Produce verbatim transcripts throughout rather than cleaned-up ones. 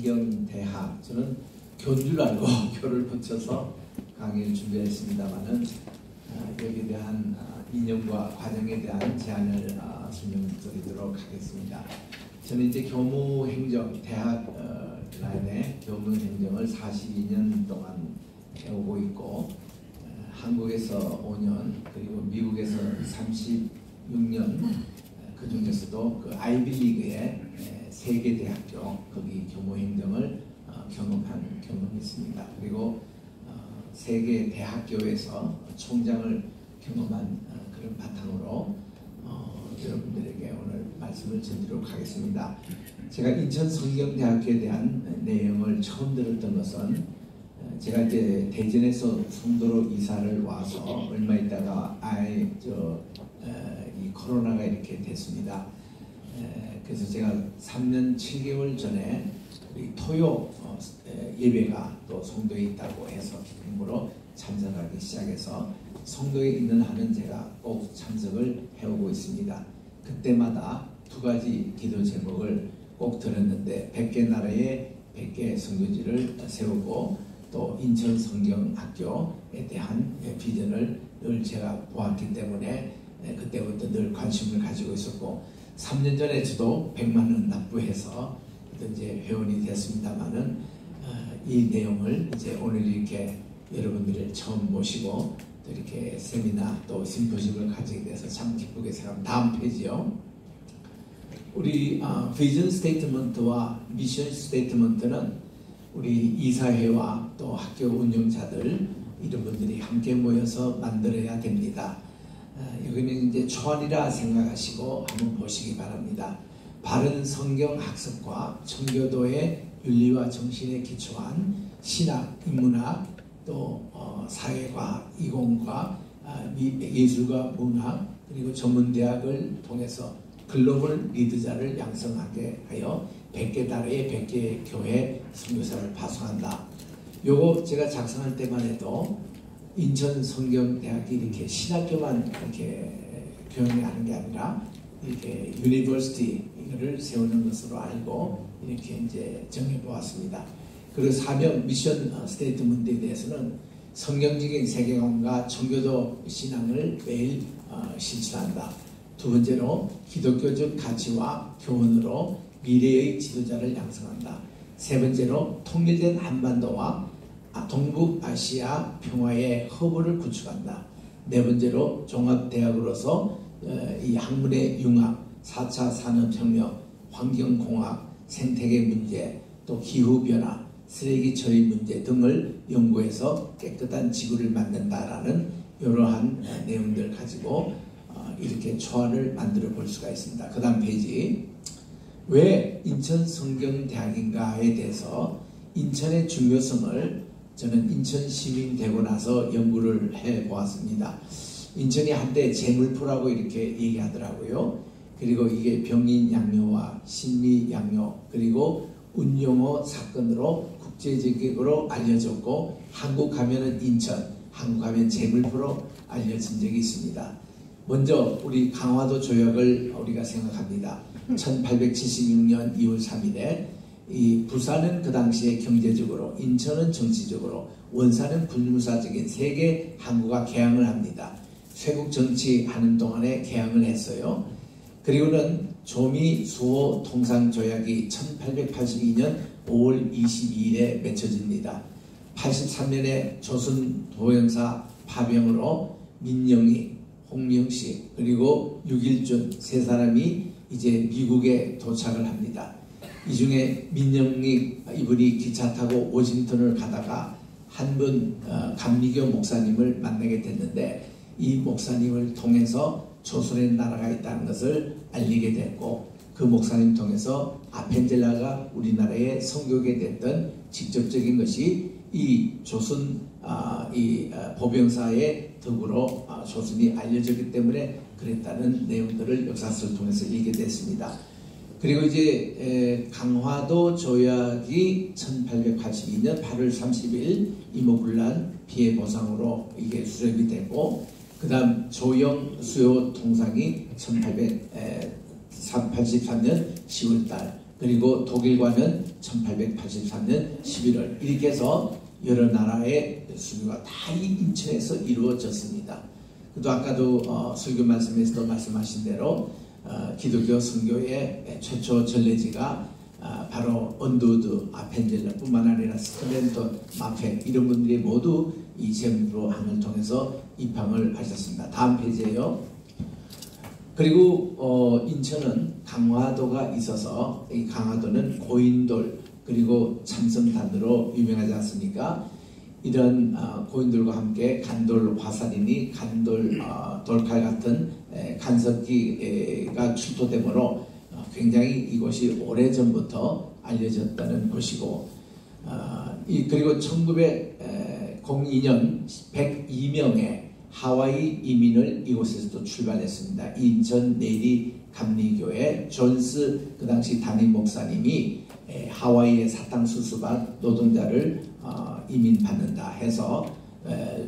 성경대학, 저는 교인 줄 알고 교를 붙여서 강의를 준비했습니다만은 여기에 대한 이념과 과정에 대한 제안을 설명드리도록 하겠습니다. 저는 이제 교무행정, 대학 라인의 교무행정을 사십이 년 동안 해오고 있고, 한국에서 오 년, 그리고 미국에서 삼십육 년, 그 중에서도 그 아이비리그의 세계 대학교, 거기 교무행정을 경험한 경험이 있습니다. 그리고 세계 대학교에서 총장을 경험한 그런 바탕으로 어, 여러분들에게 오늘 말씀을 전하도록 하겠습니다. 제가 인천 성경대학교에 대한 내용을 처음 들었던 것은 제가 이제 대전에서 송도로 이사를 와서 얼마 있다가 아이 저 이 코로나가 이렇게 됐습니다. 에, 그래서 제가 삼 년 칠 개월 전에 우리 토요 어, 에, 예배가 또 송도에 있다고 해서 기쁨으로 참석하기 시작해서 송도에 있는 한은 제가 꼭 참석을 해오고 있습니다. 그때마다 두 가지 기도 제목을 꼭 들었는데 백 개 나라에 백 개 선교지를 세우고 또 인천 성경학교에 대한 비전을 늘 제가 보았기 때문에 그때부터 늘 관심을 가지고 있었고, 삼 년 전에 저도 백만 원 납부해서 이제 회원이 됐습니다만은 이 내용을 이제 오늘 이렇게 여러분들을 처음 모시고 또 이렇게 세미나 또 심포지엄을 가지게 돼서 참 기쁘게 생각합니다. 다음 페이지요. 우리 어, 비전 스테이트먼트와 미션 스테이트먼트는 우리 이사회와 또 학교 운영자들 이런 분들이 함께 모여서 만들어야 됩니다. 어, 여기는 이제 초안이라 생각하시고 한번 보시기 바랍니다. 바른 성경 학습과 청교도의 윤리와 정신에 기초한 신학, 인문학, 또 어, 사회과학, 이공과 아, 예술과 문학, 그리고 전문대학을 통해서 글로벌 리더자를 양성하게 하여 백 개 나라의 백 개 교회 선교사를 파송한다. 요거 제가 작성할 때만 해도 인천 성경대학이 이렇게 신학교만 이렇게 교육하는 게 아니라 이렇게 유니버시티를 세우는 것으로 알고 이렇게 이제 정해보았습니다. 그리고 사명 미션 스테이트먼트에 대해서는 성경적인 세계관과 청교도 신앙을 매일 어, 실천한다. 두 번째로 기독교적 가치와 교훈으로 미래의 지도자를 양성한다. 세 번째로 통일된 한반도와 동북아시아 평화의 허브를 구축한다. 네 번째로 종합대학으로서 이 학문의 융합, 사 차 산업혁명, 환경공학, 생태계 문제, 또 기후변화, 쓰레기 처리 문제 등을 연구해서 깨끗한 지구를 만든다라는 이러한 내용들 가지고 이렇게 초안을 만들어 볼 수가 있습니다. 그 다음 페이지. 왜 인천 성경대학인가에 대해서 인천의 중요성을 저는 인천 시민 되고 나서 연구를 해 보았습니다. 인천이 한때 재물포라고 이렇게 얘기하더라고요. 그리고 이게 병인 양요와 신미 양요, 그리고 운용호 사건으로 국제적으로 알려졌고, 한국 가면은 인천, 한국 가면 재물포로 알려진 적이 있습니다. 먼저 우리 강화도 조약을 우리가 생각합니다. 천팔백칠십육 년 이월 삼일에 이 부산은 그 당시에 경제적으로, 인천은 정치적으로, 원산은 군무사적인 세 개 항구가 개항을 합니다. 쇄국 정치하는 동안에 개항을 했어요. 그리고는 조미 수호 통상 조약이 천팔백팔십이 년 오월 이십이일에 맺혀집니다. 팔십삼 년에 조선 도영사 파병으로 민영이, 홍명식, 그리고 육일준 세 사람이 이제 미국에 도착을 합니다. 이 중에 민영익 이분이 기차 타고 워싱턴을 가다가 한 분 어, 감리교 목사님을 만나게 됐는데, 이 목사님을 통해서 조선의 나라가 있다는 것을 알리게 됐고, 그 목사님 통해서 아펜젤라가 우리나라에 선교게 됐던 직접적인 것이 이 조선 아, 이 아, 보병사의 덕으로 아, 조선이 알려졌기 때문에 그랬다는 내용들을 역사서를 통해서 읽게 됐습니다. 그리고 이제 에, 강화도 조약이 천팔백팔십이 년 팔월 삼십일 이모군란 피해 보상으로 이게 수립이 되고, 그 다음 조영 수요 통상이 천팔백팔십삼 년 시월 달, 그 그리고 독일과는 천팔백팔십삼 년 십일월 이렇게 해서 여러 나라의 수교가 다 이 인천에서 이루어졌습니다. 또 아까도 어, 설교 말씀에서도 말씀하신 대로 어, 기독교 선교의 최초 전례지가 어, 바로 언더우드, 아펜젤러 뿐만 아니라 스클렌턴, 마페 이런 분들이 모두 이 제물로항을 통해서 입항을 하셨습니다. 다음 페이지에요. 그리고 어, 인천은 강화도가 있어서 이 강화도는 고인돌 그리고 참성단으로 유명하지 않습니까? 이런 어, 고인돌과 함께 간돌 화살이니 간돌 어, 돌칼 같은 에, 간석기가 출토되므로 어, 굉장히 이곳이 오래전부터 알려졌다는 것이고 어, 이, 그리고 천구백이 년 백이 명의 하와이 이민을 이곳에서도 출발했습니다. 인천 내리 감리교회 존스 그 당시 담임 목사님이 에, 하와이의 사탕수수밭 노동자를 어, 이민 받는다 해서 에,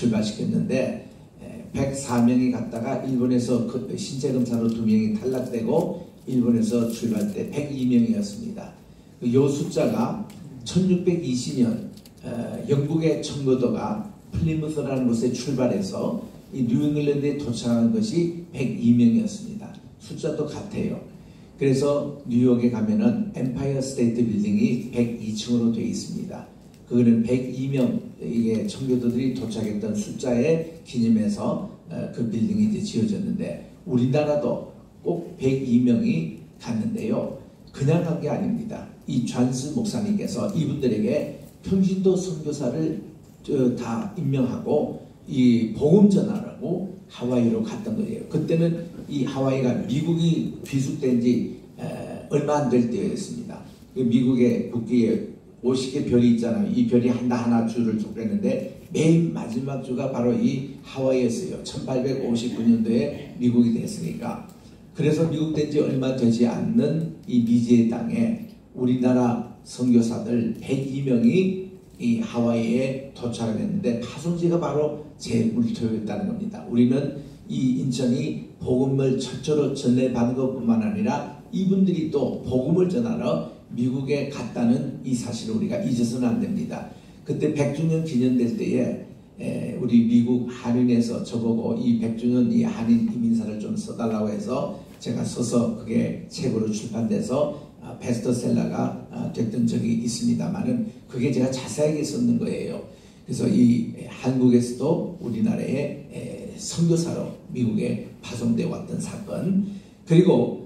출발시켰는데 에, 백사 명이 갔다가 일본에서 그 신체 검사로 두 명이 탈락되고 일본에서 출발 때 백이 명이었습니다. 그 요 숫자가 천육백이십 년 에, 영국의 청교도가 플리무스라는 곳에 출발해서 이 뉴잉글랜드에 도착한 것이 백이 명이었습니다. 숫자도 같아요. 그래서 뉴욕에 가면은 엠파이어 스테이트 빌딩이 백이 층으로 되어 있습니다. 그거는 백이 명 이게 청교도들이 도착했던 숫자에 기념해서 그 빌딩이 이제 지어졌는데 우리나라도 꼭 백이 명이 갔는데요. 그냥 간 게 아닙니다. 이 존스 목사님께서 이분들에게 평신도 선교사를 다 임명하고 이 복음 전하라고 하와이로 갔던 거예요. 그때는 이 하와이가 미국이 귀속된 지 얼마 안 될 때였습니다. 미국의 국기에 오십 개 별이 있잖아요. 이 별이 하나하나 줄을 쫓겼는데 맨 마지막 주가 바로 이 하와이였어요. 천팔백오십구 년도에 미국이 됐으니까. 그래서 미국 된 지 얼마 되지 않는 이 미지의 땅에 우리나라 선교사들 백이 명이 이 하와이에 도착을 했는데 파송지가 바로 제 물토였다는 겁니다. 우리는 이 인천이 복음을 철저로 전해받은 것뿐만 아니라 이분들이 또 복음을 전하러 미국에 갔다는 이 사실을 우리가 잊어서는 안 됩니다. 그때 백 주년 기념될 때에 에, 우리 미국 한인에서 저보고 이 백 주년 이 한인 이민사를 좀 써달라고 해서 제가 써서 그게 책으로 출판돼서 아, 베스트셀러가 아, 됐던 적이 있습니다만은 그게 제가 자세하게 썼는 거예요. 그래서 이 한국에서도 우리나라의 에, 선교사로 미국에 파송되어 왔던 사건 그리고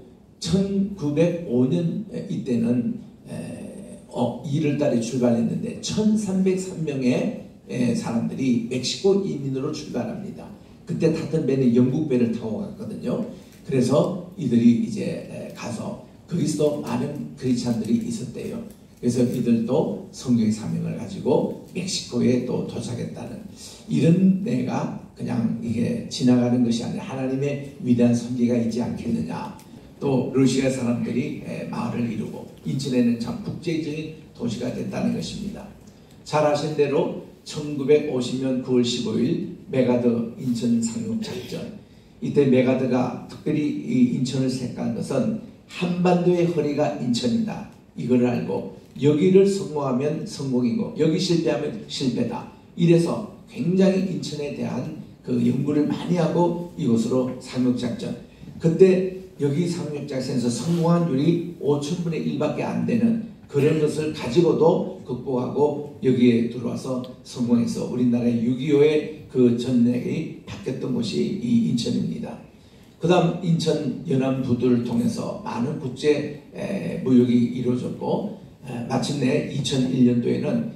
천구백오 년 이때는 에, 어, 일월 달에 출발했는데 천삼백삼 명의 에, 사람들이 멕시코 이민으로 출발합니다. 그때 탔던 배는 영국 배를 타고 갔거든요. 그래서 이들이 이제 에, 가서 거기서도 많은 크리스찬들이 있었대요. 그래서 이들도 성경의 사명을 가지고 멕시코에 또 도착했다는 이런 데가 그냥 이게 지나가는 것이 아니라 하나님의 위대한 섭리가 있지 않겠느냐. 또 러시아 사람들이 마을을 이루고 인천에는 참 국제적인 도시가 됐다는 것입니다. 잘 아신 대로 천구백오십 년 구월 십오일 메가더 인천 상륙작전 이때 메가더가 특별히 이 인천을 택한 것은 한반도의 허리가 인천이다. 이걸 알고 여기를 성공하면 성공이고 여기 실패하면 실패다. 이래서 굉장히 인천에 대한 그 연구를 많이 하고 이곳으로 상륙작전 그때 여기 상륙작전에서 성공한 율이 오천분의 일밖에 안 되는 그런 것을 가지고도 극복하고 여기에 들어와서 성공해서 우리나라의 육이오의 그 전략이 바뀌었던 곳이 이 인천입니다. 그 다음 인천 연안부두를 통해서 많은 국제 에, 무역이 이루어졌고 에, 마침내 이천일 년도에는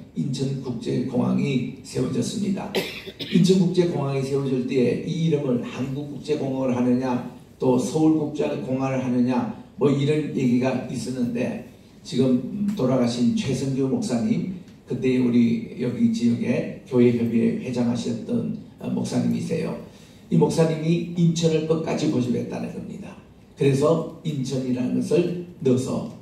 인천국제공항이 세워졌습니다. 인천국제공항이 세워질 때에 이 이름을 한국국제공항을 하느냐 또 서울국제공항을 하느냐 뭐 이런 얘기가 있었는데 지금 돌아가신 최성규 목사님 그때 우리 여기 지역에 교회협의회 회장하셨던 목사님이세요. 이 목사님이 인천을 끝까지 고집했다는 겁니다. 그래서 인천이라는 것을 넣어서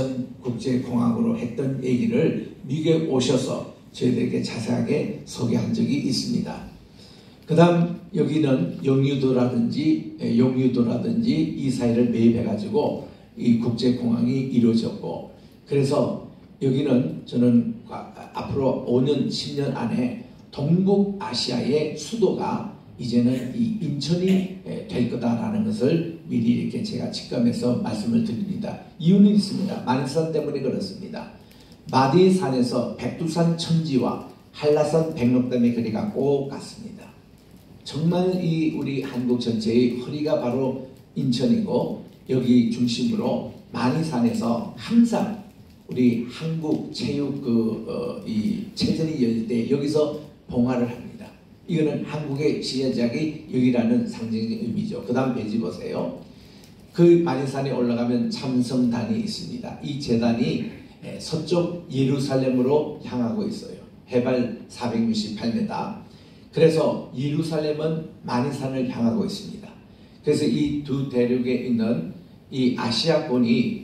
인천국제공항으로 했던 얘기를 미국에 오셔서 저희들에게 자세하게 소개한 적이 있습니다. 그 다음 여기는 영유도라든지 용유도라든지 이 사이를 매입해 가지고 이 국제공항이 이루어졌고, 그래서 여기는 저는 앞으로 오 년, 십 년 안에 동북아시아의 수도가 이제는 이 인천이 될 거다라는 것을 미리 이렇게 제가 직감해서 말씀을 드립니다. 이유는 있습니다. 만산 때문에 그렇습니다. 마대산에서 백두산 천지와 한라산 백록담의 거리가 꼭 같습니다. 정말 이 우리 한국 전체의 허리가 바로 인천이고, 여기 중심으로 만이산에서 항상 우리 한국 체육 그 어, 이 체전이 열릴 때 여기서 봉화를 합니다. 이거는 한국의 시작이 여기라는 상징적 의미죠. 그 다음 페이지 보세요. 그 만이산에 올라가면 참성단이 있습니다. 이 제단이 서쪽 예루살렘으로 향하고 있어요. 해발 사백육십팔 미터. 그래서 예루살렘은 만이산을 향하고 있습니다. 그래서 이 두 대륙에 있는 이 아시아권이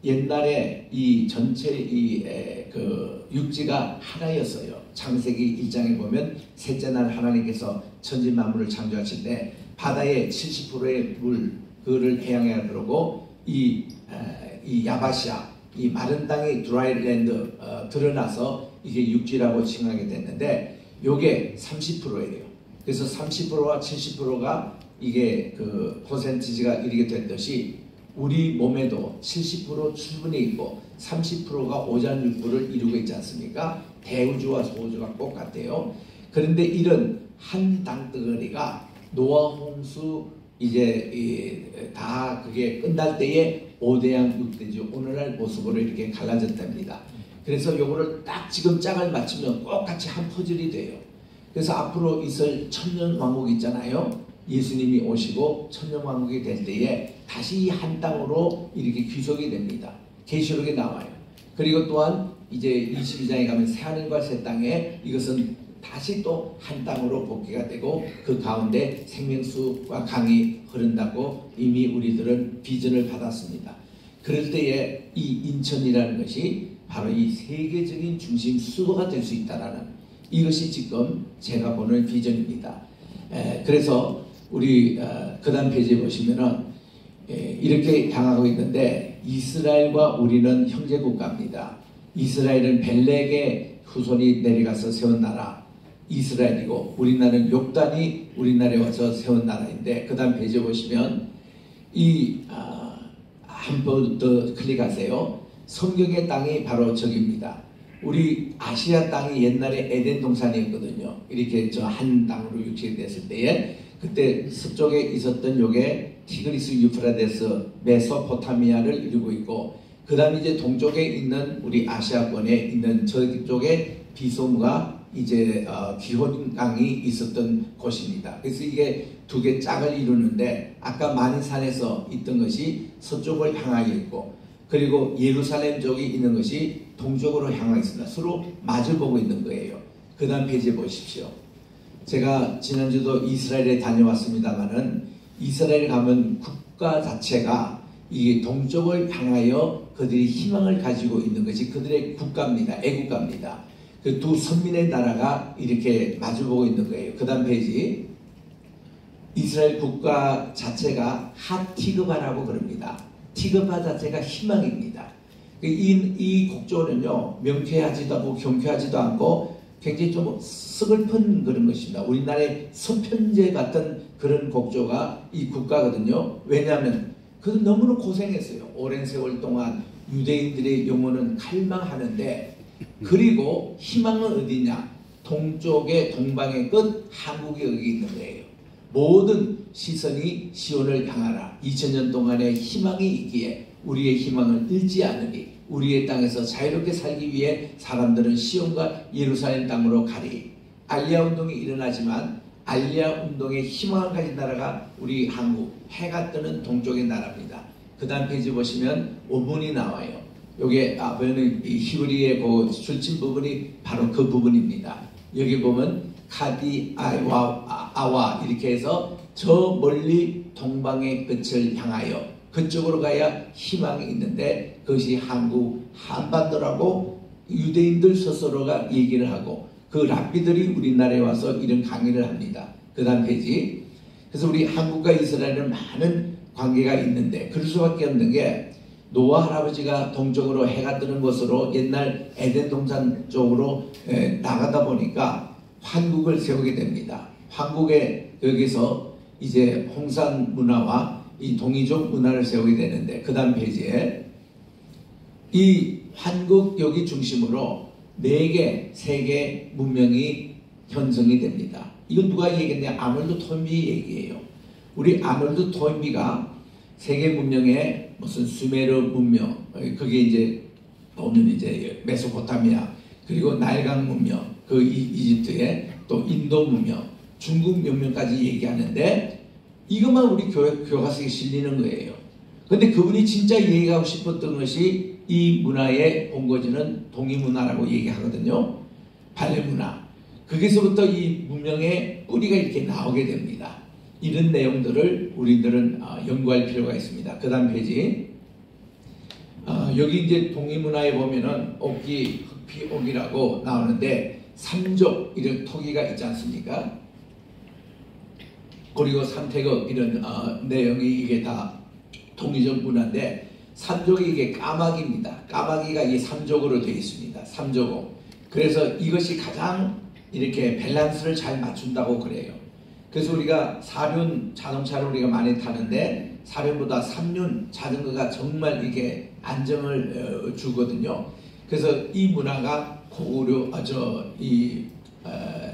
옛날에 이 전체 이 그 육지가 하나였어요. 창세기 일 장에 보면 셋째 날 하나님께서 천지 만물을 창조하실 때 바다의 칠십 퍼센트의 물 그를 해양에 들어오고 이, 에, 이 야바시아 이 마른 땅이 드라이랜드 어, 드러나서 이게 육지라고 칭하게 됐는데, 요게 삼십 퍼센트예요. 그래서 삼십 퍼센트와 칠십 퍼센트가 이게 그 퍼센티지가 이렇게 됐듯이 우리 몸에도 칠십 퍼센트 수분이 있고 삼십 퍼센트가 오장육부를 이루고 있지 않습니까? 대우주와 소우주가 똑같아요. 그런데 이런 한 땅덩어리가 노아 홍수 이제 이, 다 그게 끝날 때에 오대양 육대주 오늘날 모습으로 이렇게 갈라졌답니다. 그래서 요거를 딱 지금 짝을 맞추면 똑같이 한 퍼즐이 돼요. 그래서 앞으로 있을 천년왕국 있잖아요. 예수님이 오시고 천년왕국이 될 때에 다시 이 한 땅으로 이렇게 귀속이 됩니다. 계시록에 나와요. 그리고 또한 이제 이십이 장에 가면 새하늘과 새 땅에 이것은 다시 또 한 땅으로 복귀가 되고 그 가운데 생명수와 강이 흐른다고 이미 우리들은 비전을 받았습니다. 그럴 때에 이 인천이라는 것이 바로 이 세계적인 중심 수도가 될 수 있다라는 이것이 지금 제가 보는 비전입니다. 에, 그래서 우리 어, 그 다음 페이지에 보시면은 에, 이렇게 향하고 있는데, 이스라엘과 우리는 형제 국가입니다. 이스라엘은 벨렉의 후손이 내려가서 세운 나라 이스라엘이고, 우리나라는 욕단이 우리나라에 와서 세운 나라인데, 그 다음 페이지에 보시면 이 아, 한 번 더 클릭하세요. 성경의 땅이 바로 저기입니다. 우리 아시아 땅이 옛날에 에덴 동산이었거든요. 이렇게 저 한 땅으로 유치됐을 때에 그때 서쪽에 있었던 요게 티그리스 유프라데스 메소포타미아를 이루고 있고, 그 다음에 이제 동쪽에 있는 우리 아시아권에 있는 저쪽에 비소무가 이제 어, 기혼강이 있었던 곳입니다. 그래서 이게 두 개 짝을 이루는데, 아까 만이산에서 있던 것이 서쪽을 향하여 있고, 그리고 예루살렘 쪽이 있는 것이 동쪽으로 향하여 있습니다. 서로 마주보고 있는 거예요. 그 다음 페이지에 보십시오. 제가 지난주도 이스라엘에 다녀왔습니다만은, 이스라엘 가면 국가 자체가 이 동쪽을 향하여 그들이 희망을 가지고 있는 것이 그들의 국가입니다. 애국가입니다. 그 두 선민의 나라가 이렇게 마주보고 있는 거예요. 그 다음 페이지. 이스라엘 국가 자체가 하티그바라고 그럽니다. 티그바 자체가 희망입니다. 이, 이 곡조는요, 명쾌하지도 않고 경쾌하지도 않고 굉장히 좀 서글픈 그런 것입니다. 우리나라의 서편제 같은 그런 곡조가 이 국가거든요. 왜냐하면 그는 너무나 고생했어요. 오랜 세월 동안 유대인들의 영혼은 갈망하는데, 그리고 희망은 어디냐? 동쪽의 동방의 끝 한국이 여기 있는 거예요. 모든 시선이 시온을 향하라. 이천 년 동안의 희망이 있기에 우리의 희망을 잃지 않으니 우리의 땅에서 자유롭게 살기 위해 사람들은 시온과 예루살렘 땅으로 가리. 알리아 운동이 일어나지만 알리아 운동의 희망을 가진 나라가 우리 한국, 해가 뜨는 동쪽의 나라입니다. 그 다음 페이지 보시면 원문이 나와요. 요게 앞에는 이 히브리의 그 줄친 부분이 바로 그 부분입니다. 여기 보면 카디 아와 아와 이렇게 해서 저 멀리 동방의 끝을 향하여 그쪽으로 가야 희망이 있는데, 그것이 한국 한반도라고 유대인들 스스로가 얘기를 하고, 그 랍비들이 우리나라에 와서 이런 강의를 합니다. 그 다음 페이지. 그래서 우리 한국과 이스라엘은 많은 관계가 있는데, 그럴 수밖에 없는 게 노아 할아버지가 동쪽으로 해가 뜨는 곳으로 옛날 에덴 동산 쪽으로 에, 나가다 보니까 환국을 세우게 됩니다. 환국에 여기서 이제 홍산 문화와 이 동이족 문화를 세우게 되는데, 그 다음 페이지에 이 환국 여기 중심으로 네 개, 세 개 문명이 형성이 됩니다. 이건 누가 얘기했냐? 아놀드 토인비 얘기예요. 우리 아놀드 토인비가 세계 문명의 무슨 수메르 문명, 그게 이제 보면 이제 메소포타미아, 그리고 나일강 문명, 그 이집트의 또 인도 문명, 중국 문명까지 얘기하는데, 이것만 우리 교회, 교과서에 실리는 거예요. 근데 그분이 진짜 얘기하고 싶었던 것이 이 문화의 본거지는 동이문화라고 얘기하거든요. 발레문화. 거기서부터 이 문명의 뿌리가 이렇게 나오게 됩니다. 이런 내용들을 우리들은 어, 연구할 필요가 있습니다. 그 다음 페이지. 어, 여기 이제 동이문화에 보면은 옥기, 흑피, 옥이라고 나오는데 삼족 이런 토기가 있지 않습니까? 그리고 삼태극 이런 어, 내용이 이게 다 동이족 문화인데, 삼족이 이게 까마귀입니다. 까마귀가 이 삼족으로 되어 있습니다. 삼족으로. 그래서 이것이 가장 이렇게 밸런스를 잘 맞춘다고 그래요. 그래서 우리가 사륜 자동차를 우리가 많이 타는데 사륜보다 삼륜 자전거가 정말 이게 안정을 어, 주거든요. 그래서 이 문화가 고구려, 아, 저, 이, 어,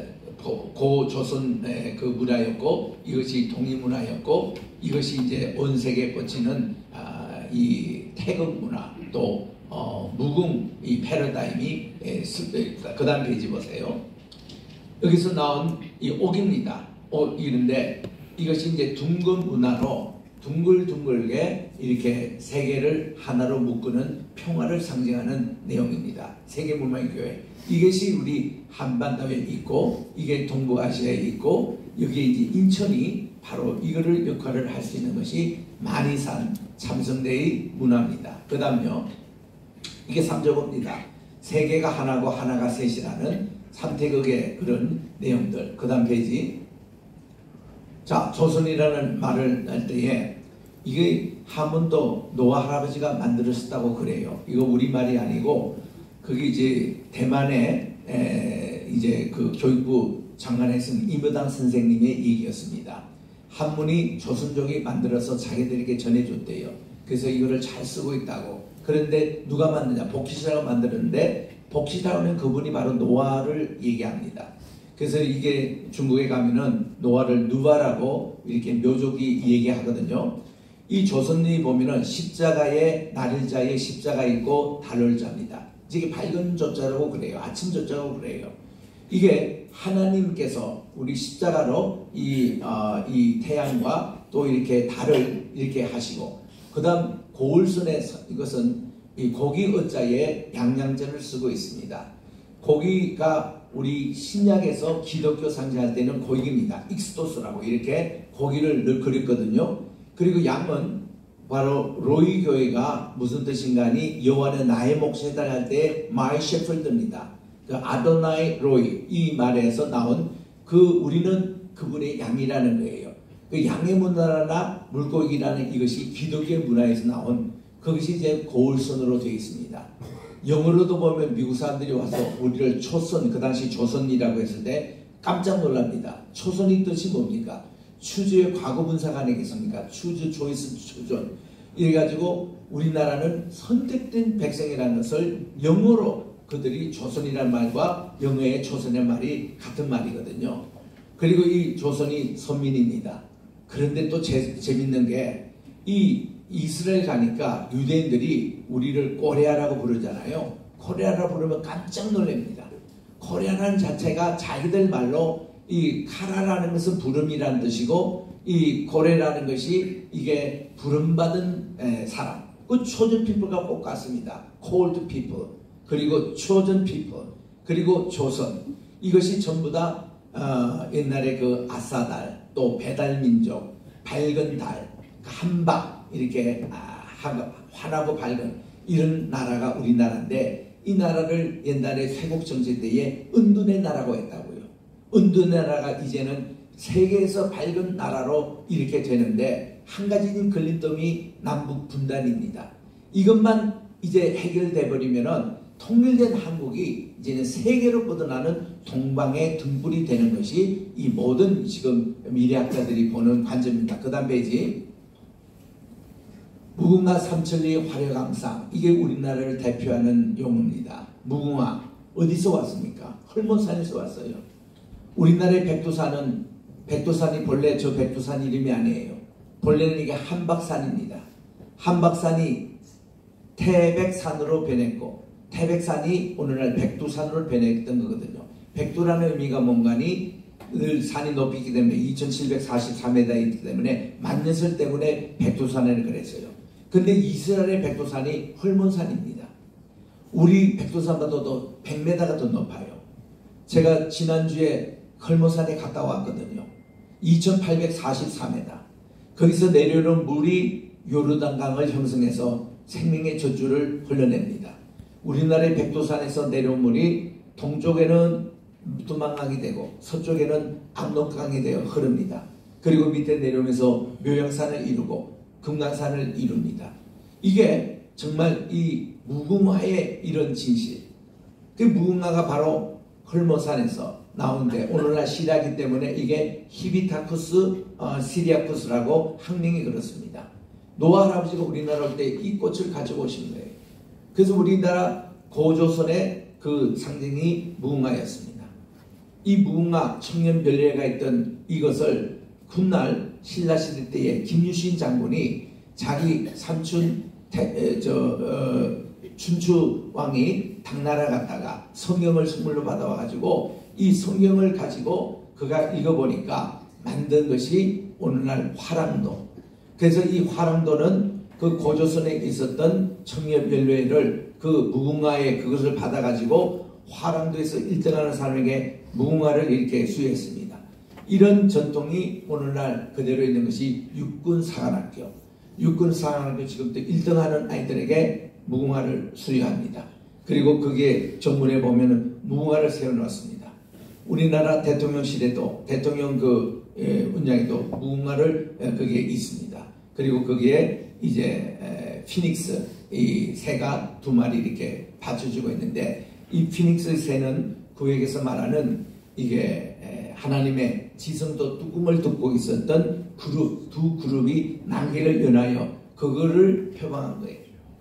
고조선의 그 문화였고, 이것이 동이문화였고, 이것이 이제 온 세계에 뻗치는 아, 이 태극 문화, 또 어, 무궁 이 패러다임이 그 다음 페이지 보세요. 여기서 나온 이 옥입니다. 옥 이런데 이것이 이제 둥근 문화로 둥글둥글게 이렇게 세계를 하나로 묶는 평화를 상징하는 내용입니다. 세계 문명의 교회. 이것이 우리 한반도에 있고, 이게 동북아시아에 있고, 여기에 이제 인천이 바로 이거를 역할을 할 수 있는 것이 만이산 참성대의 문화입니다. 그 다음요, 이게 삼조입니다. 세계가 하나고 하나가 셋이라는 삼태극의 그런 내용들. 그 다음 페이지. 자, 조선이라는 말을 할 때에 이게 한문도 노아 할아버지가 만들었다고 그래요. 이거 우리말이 아니고, 그게 이제 대만의 에, 이제 그 교육부 장관했은 이무당 선생님의 얘기였습니다. 한문이 조선족이 만들어서 자기들에게 전해줬대요. 그래서 이거를 잘 쓰고 있다고. 그런데 누가 만드냐? 복시라고 만들었는데, 복시라고는 그분이 바로 노아를 얘기합니다. 그래서 이게 중국에 가면은 노아를 누바라고 이렇게 묘족이 얘기하거든요. 이 조선이 보면은 십자가에 날일자에 십자가 있고 달월자입니다. 이게 밝은 조자라고 그래요. 아침 조자라고 그래요. 이게 하나님께서 우리 십자가로 이, 어, 이 태양과 또 이렇게 달을 이렇게 하시고, 그 다음 고울선에 이것은 이 고기 어자에 양양절을 쓰고 있습니다. 고기가 우리 신약에서 기독교 상징할 때는 고기입니다. 익스토스라고 이렇게 고기를 늘 그렸거든요. 그리고 양은 바로 로이 교회가 무슨 뜻인가 하니 여호와는 나의 목자다 할 때 마이 셰퍼드입니다. 그 아도나이 로이 이 말에서 나온 그 우리는 그분의 양이라는 거예요. 그 양의 문화나 물고기라는 이것이 기독교 문화에서 나온 그것이 이제 고울선으로 되어 있습니다. 영어로도 보면 미국 사람들이 와서 우리를 초선, 그 당시 조선이라고 했을 때 깜짝 놀랍니다. 초선이 뜻이 뭡니까? 추주의 과거분사가 아니겠습니까? 추주, 조이스, 추존. 이래가지고 우리나라는 선택된 백성이라는 것을 영어로 그들이 조선이라는 말과 영어의 조선의 말이 같은 말이거든요. 그리고 이 조선이 선민입니다. 그런데 또 재, 재밌는 게 이 이스라엘 가니까 유대인들이 우리를 코레아라고 부르잖아요. 코레아라고 부르면 깜짝 놀랍니다. 코레아라는 자체가 자기들 말로 이 카라라는 것은 부름이라는 뜻이고, 이 고레라는 것이 이게 부름받은 에, 사람. 그 chosen people가 꼭 같습니다. called people. 그리고 chosen people. 그리고 조선. 이것이 전부 다 어, 옛날에 그 아사달, 또 배달민족, 밝은 달, 한박 이렇게 아, 환하고 밝은 이런 나라가 우리나라인데, 이 나라를 옛날에 세국정제 때에 은둔의 나라고 했다고요. 은둔의 나라가 이제는 세계에서 밝은 나라로 이렇게 되는데, 한 가지 걸림돌이 남북 분단입니다. 이것만 이제 해결돼 버리면은 통일된 한국이 이제는 세계로 뻗어나는 동방의 등불이 되는 것이 이 모든 지금 미래학자들이 보는 관점입니다. 그 다음 페이지. 무궁화 삼천리 화려강상, 이게 우리나라를 대표하는 용어입니다. 무궁화 어디서 왔습니까? 헐몬산에서 왔어요. 우리나라의 백두산은, 백두산이 본래 저 백두산 이름이 아니에요. 본래는 이게 한박산입니다. 한박산이 태백산으로 변했고 태백산이 오늘날 백두산으로 변했던 거거든요. 백두라는 의미가 뭔가니 늘 산이 높이 있기 때문에 이천칠백사십사 미터에 있기 때문에 만년설 때문에 백두산을 그랬어요. 근데 이스라엘의 백두산이 헐몬산입니다. 우리 백두산보다도 백 미터가 더 높아요. 제가 지난주에 헐몬산에 갔다 왔거든요. 이천팔백사십사 미터. 거기서 내려오는 물이 요르단강을 형성해서 생명의 젖줄을 흘러냅니다. 우리나라의 백두산에서 내려온 물이 동쪽에는 무두만강이 되고 서쪽에는 압록강이 되어 흐릅니다. 그리고 밑에 내려오면서 묘양산을 이루고 금강산을 이룹니다. 이게 정말 이 무궁화의 이런 진실. 그 무궁화가 바로 헐몬산에서 나오는데 오늘날 시리아기 때문에 이게 히비타쿠스 어, 시리아쿠스라고 학명이 그렇습니다. 노아 할아버지가 우리나라 올 때 이 꽃을 가져오신 거예요. 그래서 우리나라 고조선의 그 상징이 무궁화였습니다. 이 무궁화 청년별례가 있던 이것을 훗날 신라시대 때에 김유신 장군이 자기 삼촌 태, 저, 어, 춘추 왕이 당나라 갔다가 성경을 선물로 받아와가지고 이 성경을 가지고 그가 읽어보니까 만든 것이 오늘날 화랑도. 그래서 이 화랑도는 그 고조선에 있었던 청년별례를 그 무궁화의 그것을 받아가지고 화랑도에서 일 등하는 사람에게 무궁화를 이렇게 수여했습니다. 이런 전통이 오늘날 그대로 있는 것이 육군사관학교. 육군사관학교 지금도 일 등하는 아이들에게 무궁화를 수여합니다. 그리고 그게 정문에 보면은 무궁화를 세워놓았습니다. 우리나라 대통령실에도 대통령 그 예, 운장에도 무궁화를 예, 거기에 있습니다. 그리고 거기에 이제 에, 피닉스 이 새가 두 마리 이렇게 받쳐주고 있는데 이 피닉스 새는 구약에서 말하는 이게 에, 하나님의 지성도 뚜껑을 덮고 있었던 그룹 두 그룹이 난개를 연하여 그거를 표방한 거예요.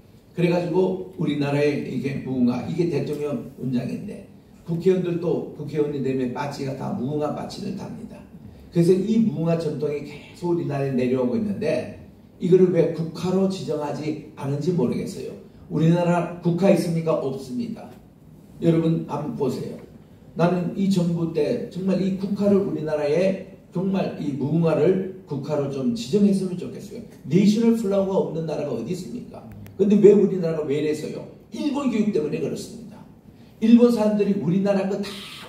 그래가지고 우리나라의 이게 무궁화 이게 대통령 운장인데 국회의원들도 국회의원이 되면 바치가 다 무궁화 바치를 답니다. 그래서 이 무궁화 전통이 계속 우리나라에 내려오고 있는데 이거를 왜 국화로 지정하지 않은지 모르겠어요. 우리나라 국화 있습니까? 없습니다. 여러분 한번 보세요. 나는 이 정부 때 정말 이 국화를 우리나라에 정말 이 무궁화를 국화로 좀 지정했으면 좋겠어요. 내셔널 플라워가 없는 나라가 어디 있습니까? 근데 왜 우리나라가 왜 이래서요? 일본 교육 때문에 그렇습니다. 일본 사람들이 우리나라 거 다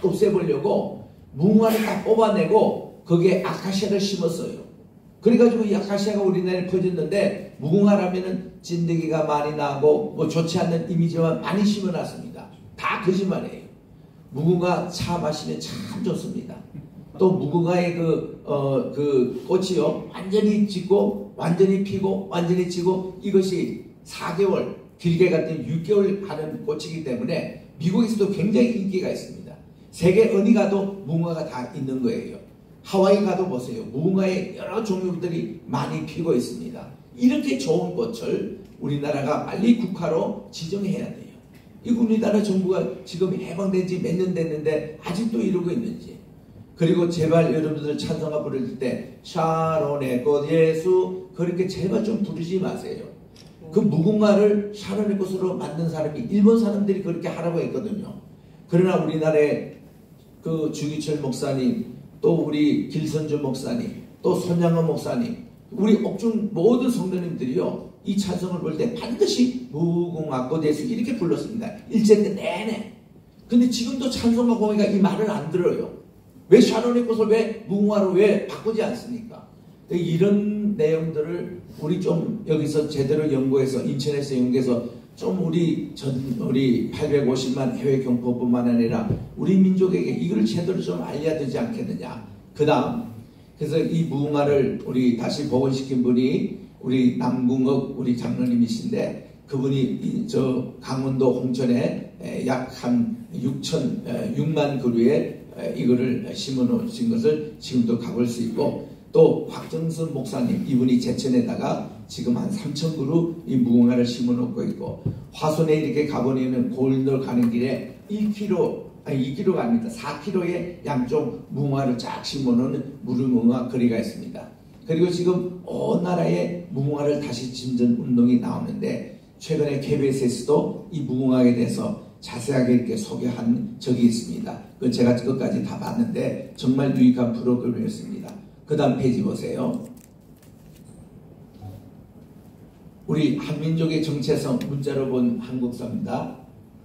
없애보려고 무궁화를 다 뽑아내고 거기에 아카시아를 심었어요. 그래가지고 이 아카시아가 우리나라에 퍼졌는데 무궁화라면은 찐득이가 많이 나고 뭐 좋지 않는 이미지만 많이 심어놨습니다. 다 거짓말이에요. 무궁화 차 마시면 참 좋습니다. 또 무궁화의 그, 어, 그 꽃이요 완전히 지고 완전히 피고 완전히 지고 이것이 사 개월 길게 갔더니 육 개월 하는 꽃이기 때문에 미국에서도 굉장히 인기가 있습니다. 세계 어디 가도 무궁화가 다 있는 거예요. 하와이 가도 보세요. 무궁화의 여러 종류들이 많이 피고 있습니다. 이렇게 좋은 꽃을 우리나라가 빨리 국화로 지정해야 돼요. 이 우리나라 정부가 지금 해방된 지 몇 년 됐는데 아직도 이러고 있는지. 그리고 제발 여러분들 찬송가 부를 때 샤론의 꽃 예수 그렇게 제발 좀 부르지 마세요. 그 무궁화를 샤론의 꽃으로 만든 사람이 일본 사람들이 그렇게 하라고 했거든요. 그러나 우리나라의 그 주기철 목사님 또 우리 길선주 목사님 또 손양원 목사님 우리 옥중 모든 성도님들이요 이 찬송을 볼 때 반드시 무궁화 꽃 예수 이렇게 불렀습니다. 일제 때 내내. 근데 지금도 찬송가 공회가 이 말을 안 들어요. 왜 샤론의 꽃을 왜 무궁화로 왜 바꾸지 않습니까? 이런 내용들을 우리 좀 여기서 제대로 연구해서 인천에서 연구해서 좀 우리 전 우리 팔백오십만 해외 경포뿐만 아니라 우리 민족에게 이걸 제대로 좀 알려야 되지 않겠느냐. 그 다음 그래서 이 무궁화를 우리 다시 복원시킨 분이 우리 남궁옥 우리 장로님이신데 그분이 이, 저 강원도 홍천에 약 한 육천, 육만 그루에 이거를 심어 놓으신 것을 지금도 가볼 수 있고, 또 박정선 목사님 이분이 제천에다가 지금 한 삼천 그루 이 무궁화를 심어 놓고 있고, 화순에 이렇게 가보니는 골들 가는 길에 일 킬로미터 아니 이 킬로미터가 아닙니다. 사 킬로미터의 양쪽 무궁화를 쫙 심어 놓은 무궁화 거리가 있습니다. 그리고 지금 온 나라에 무궁화를 다시 심는 운동이 나오는데, 최근에 케이비에스에서도 이 무궁화에 대해서 자세하게 이렇게 소개한 적이 있습니다. 그 제가 그것까지 다 봤는데 정말 유익한 프로그램이었습니다. 그 다음 페이지 보세요. 우리 한민족의 정체성 문자로 본 한국사입니다.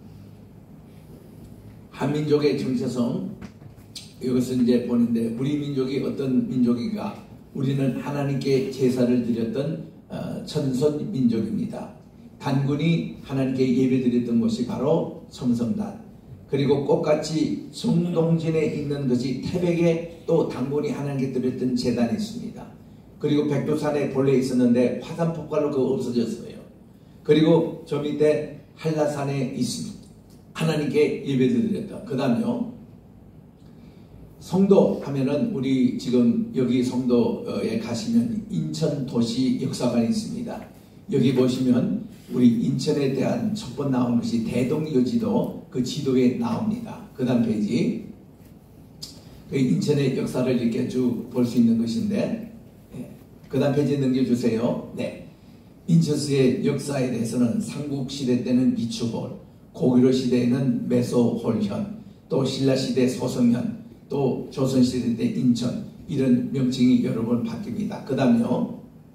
한민족의 정체성, 이것은 이제 보는데, 우리 민족이 어떤 민족인가? 우리는 하나님께 제사를 드렸던 어, 천선 민족입니다. 단군이 하나님께 예배드렸던 곳이 바로 성성단, 그리고 꽃같이 성동진에 있는 것이 태백에 또 단군이 하나님께 드렸던 제단이 있습니다. 그리고 백두산에 본래 있었는데 화산 폭발로 그거 없어졌어요. 그리고 저 밑에 한라산에 있습니다. 하나님께 예배드렸던. 그 다음요, 성도 하면은 우리 지금 여기 성도에 가시면 인천도시 역사관이 있습니다. 여기 보시면 우리 인천에 대한 첫 번 나오는 것이 대동여지도 그 지도에 나옵니다. 그 다음 페이지. 그 인천의 역사를 이렇게 쭉 볼 수 있는 것인데, 네. 그 다음 페이지 넘겨주세요. 네. 인천시의 역사에 대해서는 삼국시대 때는 미추홀, 고구려 시대에는 메소홀현, 또 신라시대 소성현, 또 조선시대 때 인천, 이런 명칭이 여러 번 바뀝니다. 그 다음요,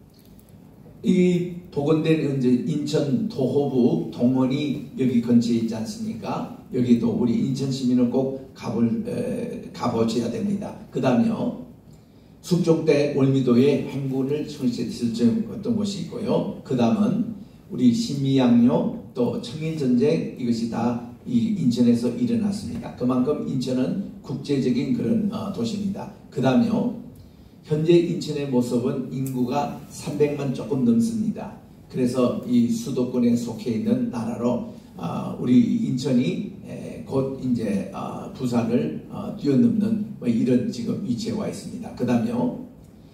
이 복원된 이제 인천 도호부 동원이 여기 근처에 있지 않습니까? 여기도 우리 인천 시민은 꼭 가볼, 에, 가보셔야 됩니다. 그 다음요, 숙종 때 월미도에 행군을 설치했던 곳이 있고요. 그 다음은 우리 신미양요, 또 청일전쟁, 이것이 다 이 인천에서 일어났습니다. 그만큼 인천은 국제적인 그런 어, 도시입니다. 그 다음요, 현재 인천의 모습은 인구가 삼백만 조금 넘습니다. 그래서 이 수도권에 속해 있는 나라로 어, 우리 인천이 에, 곧 이제 어, 부산을 어, 뛰어넘는 뭐 이런 지금 위치에 와 있습니다. 그 다음요,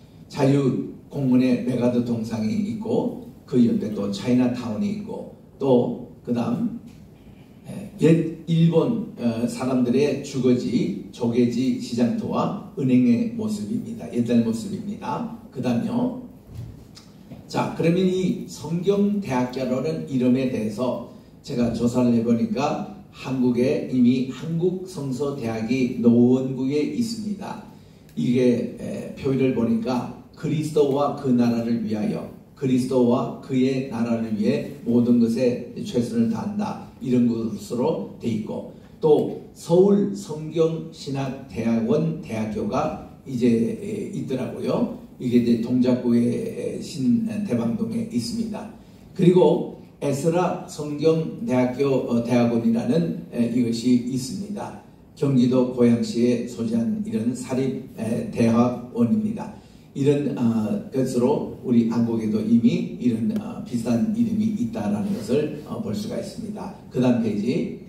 자유공원에 메가드 동상이 있고, 그 옆에 또 차이나타운이 있고, 또 그 다음 옛 일본 사람들의 주거지 조개지 시장터와 은행의 모습입니다. 옛날 모습입니다. 그 다음요, 자 그러면 이 성경대학교라는 이름에 대해서 제가 조사를 해보니까 한국에 이미 한국성서대학이 노원구에 있습니다. 이게 에, 표를 보니까 그리스도와 그 나라를 위하여, 그리스도와 그의 나라를 위해 모든 것에 최선을 다한다, 이런 것으로 돼 있고, 또 서울 성경신학대학원 대학교가 이제 있더라고요. 이게 이제 동작구의 신대방동에 있습니다. 그리고 에스라 성경대학교 대학원이라는 이것이 있습니다. 경기도 고양시에 소재한 이런 사립대학원입니다. 이런 어, 것으로 우리 한국에도 이미 이런 어, 비슷한 이름이 있다라는 것을 어, 볼 수가 있습니다. 그 다음 페이지.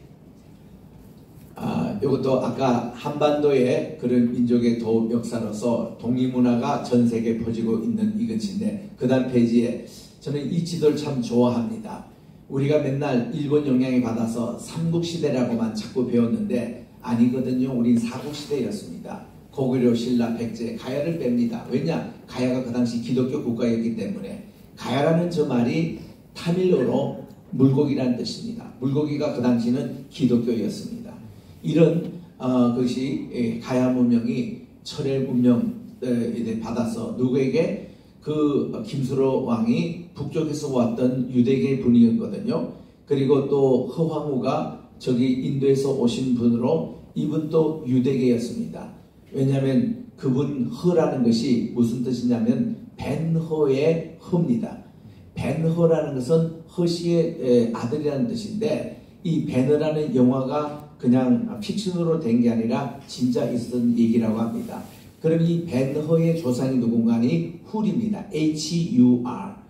아, 이것도 아까 한반도의 그런 민족의 도 역사로서 동이문화가 전 세계에 퍼지고 있는 이것인데, 그 다음 페이지에 저는 이 지도를 참 좋아합니다. 우리가 맨날 일본 영향을 받아서 삼국시대라고만 자꾸 배웠는데 아니거든요. 우린 사국시대였습니다. 고구려, 신라, 백제, 가야를 뺍니다. 왜냐? 가야가 그 당시 기독교 국가였기 때문에. 가야라는 저 말이 타밀어로 물고기라는 뜻입니다. 물고기가 그 당시는 기독교였습니다. 이런 어, 것이 가야 문명이 철의 문명을 받아서 누구에게? 그 김수로 왕이 북쪽에서 왔던 유대계 분이었거든요. 그리고 또 허황우가 저기 인도에서 오신 분으로, 이분도 유대계였습니다. 왜냐하면 그분 허라는 것이 무슨 뜻이냐면 벤허의 허입니다. 벤허라는 것은 허씨의 아들이라는 뜻인데, 이 벤허라는 영화가 그냥 픽션으로 된 게 아니라 진짜 있었던 얘기라고 합니다. 그럼 이 벤허의 조상이 누군가니 훌입니다. 에이치 유 알.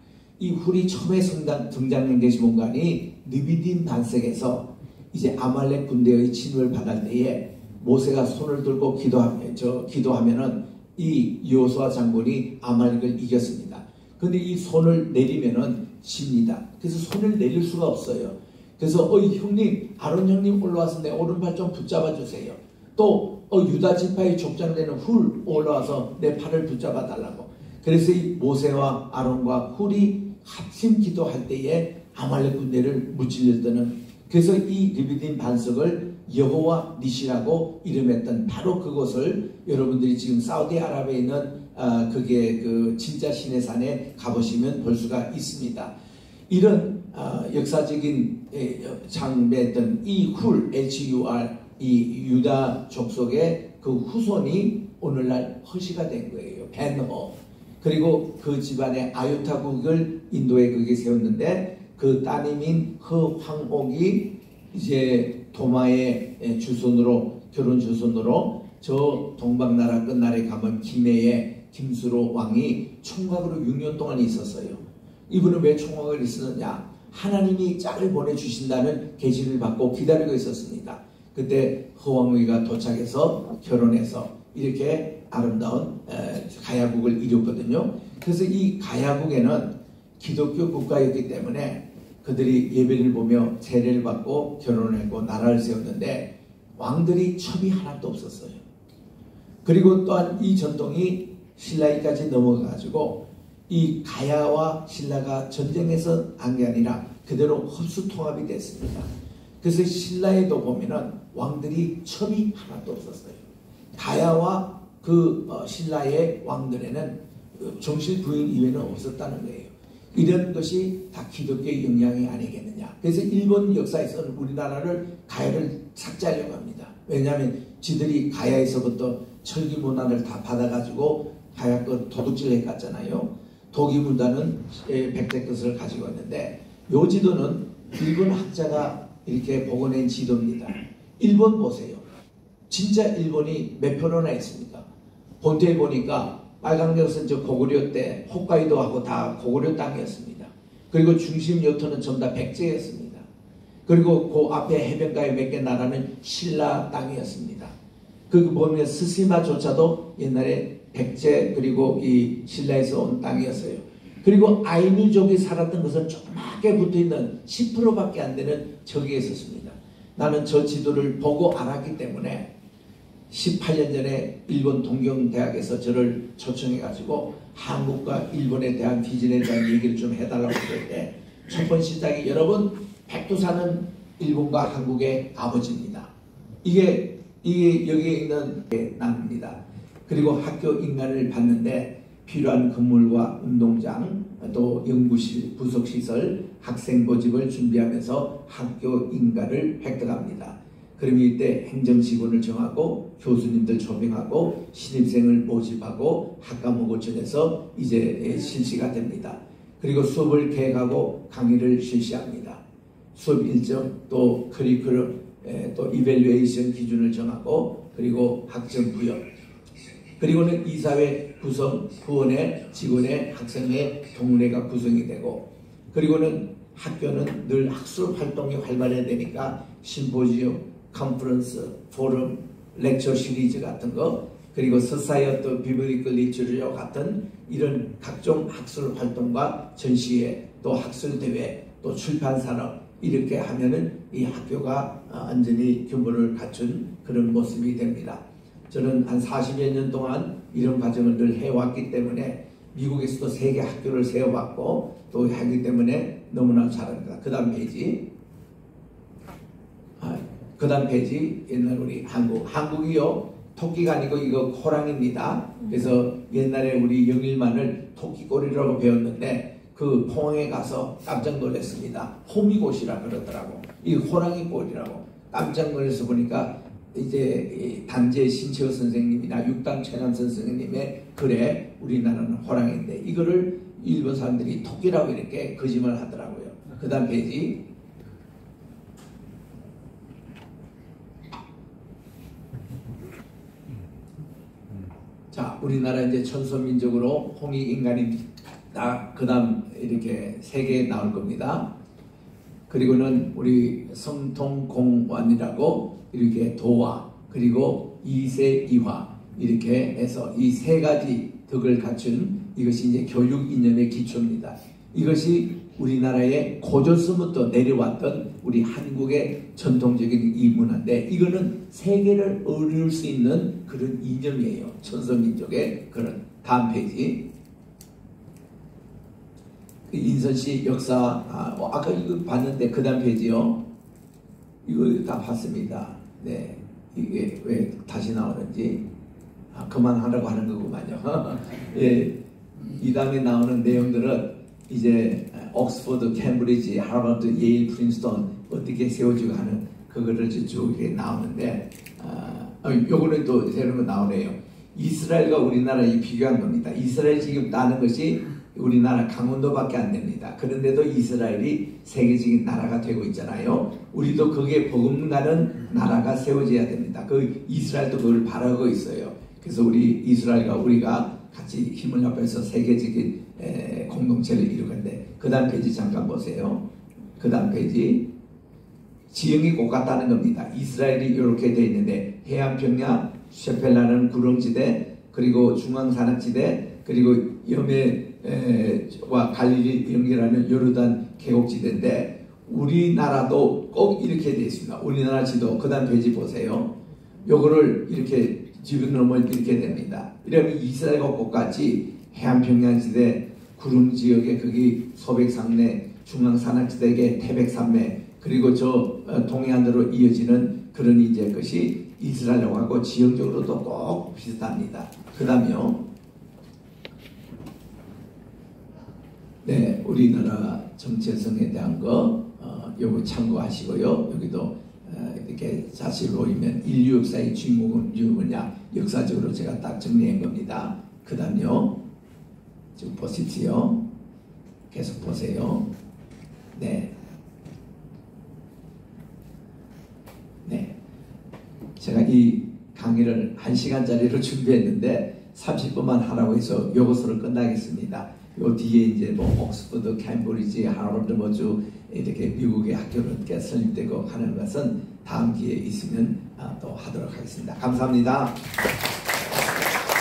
이 훌이 처음에 등장, 등장한 것이 뭔가니 느비딘 반석에서 이제 아말렉 군대의 침을 받을 때에 모세가 손을 들고 기도하면, 저, 기도하면은 이 여호수아 장군이 아말렉을 이겼습니다. 근데 이 손을 내리면은 집니다. 그래서 손을 내릴 수가 없어요. 그래서 어이 형님, 아론 형님 올라와서 내 오른발 좀 붙잡아 주세요. 또 어, 유다 지파의 족장되는 훌 올라와서 내 팔을 붙잡아 달라고. 그래서 이 모세와 아론과 훌이 합심 기도할 때에 아말렉 군대를 무찔렀다는, 그래서 이 르비딤 반석을 여호와 니시라고 이름했던 바로 그곳을 여러분들이 지금 사우디아라비아에 있는 아, 그게 그 진짜 신의 산에 가보시면 볼 수가 있습니다. 이런 아, 역사적인 장배했던 이 훌, 에이치 유 알, 이 유다 족속의 그 후손이 오늘날 허시가 된 거예요. 벤허. 그리고 그 집안의 아유타국을 인도에 거기에 세웠는데 그 따님인 허 황옥이 이제 도마의 주손으로, 결혼 주손으로 저 동방나라 끝날에 가면 김해의 김수로 왕이 총각으로 육 년 동안 있었어요. 이분은 왜 총각을 있었느냐? 하나님이 짝을 보내주신다는 계시를 받고 기다리고 있었습니다. 그때 허왕우이가 도착해서 결혼해서 이렇게 아름다운 가야국을 이뤘거든요. 그래서 이 가야국에는 기독교 국가였기 때문에 그들이 예배를 보며 세례를 받고 결혼을 했고 나라를 세웠는데 왕들이 첩이 하나도 없었어요. 그리고 또한 이 전통이 신라기까지 넘어가가지고 이 가야와 신라가 전쟁에서 한 게 아니라 그대로 흡수통합이 됐습니다. 그래서 신라에도 보면은 왕들이 첩이 하나도 없었어요. 가야와 그 신라의 왕들에는 정실 부인 이외는 없었다는 거예요. 이런 것이 다 기독교의 영향이 아니겠느냐. 그래서 일본 역사에서는 우리나라를 가야를 삭제하려고 합니다. 왜냐하면 지들이 가야에서부터 철기 문화를 다 받아가지고 가야 것 도둑질 해갔잖아요. 독일문단은 백제 것을 가지고 있는데 요 지도는 일본 학자가 이렇게 복원한 지도입니다. 일본 보세요. 진짜 일본이 몇 표로나 있습니까? 본토에 보니까 빨간 것은 저 고구려 때 홋카이도하고 다 고구려 땅이었습니다. 그리고 중심 요토는 전부 다 백제였습니다. 그리고 그 앞에 해변가에 몇 개 나라는 신라 땅이었습니다. 그 보면 스시마조차도 옛날에 백제 그리고 이 신라에서 온 땅이었어요. 그리고 아이누족이 살았던 것은 조그맣게 붙어있는 십 퍼센트밖에 안 되는 적이 있었습니다. 나는 저 지도를 보고 알았기 때문에 십팔 년 전에 일본 동경대학에서 저를 초청해가지고 한국과 일본에 대한 비전에 대한 얘기를 좀 해달라고 그럴 때 첫 번째 시작이 여러분 백두산은 일본과 한국의 아버지입니다. 이게, 이게 여기에 있는 나무입니다. 그리고 학교 인간을 봤는데 필요한 건물과 운동장, 또 연구실, 부속시설, 학생 모집을 준비하면서 학교 인가를 획득합니다. 그러면 이때 행정직원을 정하고 교수님들 초빙하고 신입생을 모집하고 학과목을 정해서 이제 실시가 됩니다. 그리고 수업을 계획하고 강의를 실시합니다. 수업 일정, 또 커리큘럼, 또 이밸류에이션 기준을 정하고 그리고 학점 부여, 그리고는 이사회 구성, 부원회, 직원회, 학생회, 동문회가 구성이 되고, 그리고는 학교는 늘 학술 활동이 활발해야 되니까 심포지엄, 컨퍼런스, 포럼, 렉처 시리즈 같은 거, 그리고 서사이어트 비블리컬 리처처 같은 이런 각종 학술 활동과 전시회, 또 학술 대회, 또 출판 산업 이렇게 하면은 이 학교가 완전히 규모를 갖춘 그런 모습이 됩니다. 저는 한 사십여 년 동안 이런 과정을 늘 해왔기 때문에 미국에서도 세계 학교를 세워봤고 또 하기 때문에 너무나 잘합니다. 그 다음 페이지. 아, 그 다음 페이지. 옛날 우리 한국. 한국이요. 토끼가 아니고 이거 호랑입니다. 그래서 옛날에 우리 영일만을 토끼꼬리라고 배웠는데 그 포항에 가서 깜짝 놀랐습니다. 호미곶이라 그러더라고. 이 호랑이 꼴이라고. 깜짝 놀라서 보니까 이제 단재 신채호 선생님이나 육당 최남 선생님의 글에 우리나라는 호랑이인데 이거를 일본 사람들이 토끼라고 이렇게 거짓말 하더라고요. 그 다음 페이지. 자, 우리나라 이제 천소민족으로 홍익인간이 나 그다음 이렇게 세 개 나올 겁니다. 그리고는 우리 성통공원이라고 이렇게 도화 그리고 이세이화 이렇게 해서 이 세 가지 덕을 갖춘 이것이 이제 교육 이념의 기초입니다. 이것이 우리나라의 고조서부터 내려왔던 우리 한국의 전통적인 이 문화인데 이거는 세계를 어려울 수 있는 그런 이념이에요. 천서민족의 그런. 다음 페이지. 인선씨 역사 아, 어, 아까 이거 봤는데 그 다음 페이지요. 이거 다 봤습니다. 네, 이게 왜 다시 나오는지 아, 그만하라고 하는 거구만요. 예, 이 다음에 나오는 내용들은 이제 옥스퍼드, 캠브리지, 하버드, 예일, 프린스턴 어떻게 세워지고 하는 그거를 쭉 이렇게 나오는데 아, 요거는 또 새로운 거 나오네요. 이스라엘과 우리나라에 비교한 겁니다. 이스라엘 지금 나는 것이 우리나라 강원도밖에 안 됩니다. 그런데도 이스라엘이 세계적인 나라가 되고 있잖아요. 우리도 거기에 복음가는 나라가 세워져야 됩니다. 그 이스라엘도 그걸 바라고 있어요. 그래서 우리 이스라엘과 우리가 같이 힘을 합해서 세계적인 에, 공동체를 이루건데 그 다음 페이지 잠깐 보세요. 그 다음 페이지. 지형이 똑같다는 겁니다. 이스라엘이 이렇게 되어 있는데 해안평야, 셰펠라는 구렁지대, 그리고 중앙산악지대, 그리고 여매와 갈릴리 연결하는 요르단 계곡지대인데 우리나라도 꼭 이렇게 되어 있습니다. 우리나라 지도 그 다음 페이지 보세요. 요거를 이렇게 집어넣으면 이렇게 됩니다. 이러면 이스라엘과 똑같이 해안평야지대, 구름지역에 거기 소백산맥, 중앙산악지대에 태백산맥 그리고 저 동해안으로 이어지는 그런 이제 것이 이스라엘하고 지형적으로도 꼭 비슷합니다. 그 다음에요. 네, 우리나라 정체성에 대한 거 어, 요거 참고하시고요. 여기도 어, 이렇게 자세히 보이면 인류 역사의 주인공은 누구냐 역사적으로 제가 딱 정리한 겁니다. 그 다음요. 지금 보십시오. 계속 보세요. 네. 네. 제가 이 강의를 한 시간짜리로 준비했는데 삼십 분만 하라고 해서 요것으로 끝나겠습니다. 요 뒤에 이제 뭐 옥스퍼드, 캠브리지, 하버드 뭐주 이렇게 미국의 학교를 어떻게 설립되고 하는 것은 다음 기회에 있으면 또 하도록 하겠습니다. 감사합니다.